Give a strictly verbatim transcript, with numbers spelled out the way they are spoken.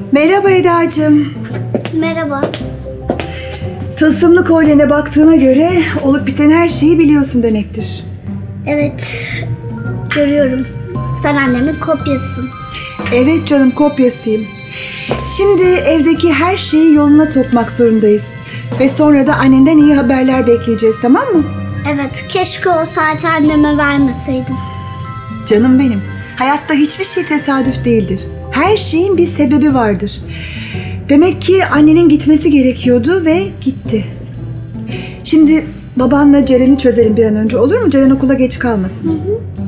Merhaba Eda'cığım. Merhaba. Tılsımlı kolyene baktığına göre olup biten her şeyi biliyorsun demektir. Evet, görüyorum. Sen annemin kopyasısın. Evet canım, kopyasıyım. Şimdi evdeki her şeyi yoluna sokmak zorundayız. Ve sonra da annenden iyi haberler bekleyeceğiz, tamam mı? Evet, keşke o saati anneme vermeseydim. Canım benim, hayatta hiçbir şey tesadüf değildir. Her şeyin bir sebebi vardır. Demek ki annenin gitmesi gerekiyordu ve gitti. Şimdi babanla Ceren'i çözelim bir an önce, olur mu? Ceren okula geç kalmasın. Hı hı.